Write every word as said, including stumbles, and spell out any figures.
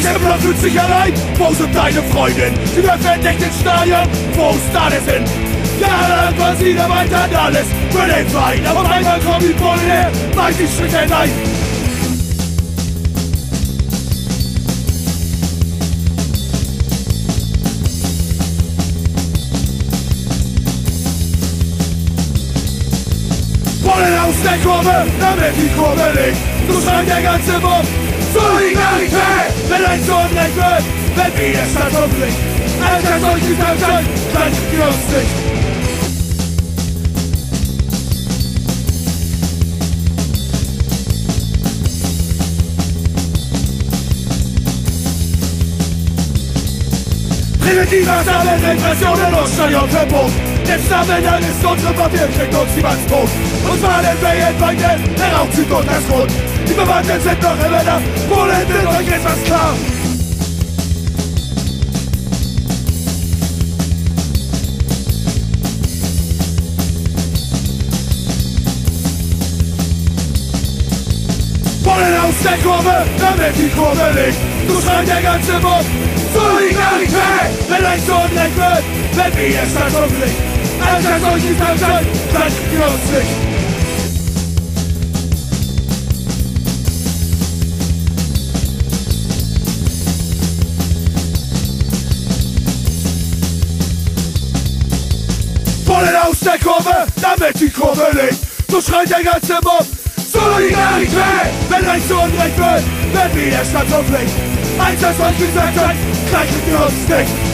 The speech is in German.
Der Block fühlt sich allein. Wo sind deine Freundin? Sie wird verdeckt in Stadion. Wo ist da der Sinn? Jahrelang war sie da weiter alles für den Verein. Aber auf einmal kommt die Bullen her, meint die Schritte hinein. Bullen aus der Kurve, damit die Kurve liegt. So schreit der ganze Mob. Solidarität, wenn ein so Unrecht wird, wenn Widerstand umbricht. Alter, solch ist am Stand, dann wir uns nicht. Primitiver Sammeln, Repressionen und Stadionverbot. Jetzt sammeln, dann ist unsere Papier, kriegt uns niemands Brot. Und zwar den Wehenweiten, heraufzieht und das Grund. Die Verwandten sind noch immer da, Bullen sind euch jetzt was klar. Bullen aus der Kurve, damit die Kurve liegt. So schreit der ganze Mob. Solidarität, wenn ein so Unrecht wird, wenn Widerstand umbricht. Alter, solch ist am Stand, dann wir uns nicht. Bullen aus der Kurve, damit die Kurve liegt. So schreit der ganze Mob. Solidarität, wenn ein so Unrecht wird, wenn Widerstand umbricht. Eins, das euch gesagt hat, gleichen wir uns nicht.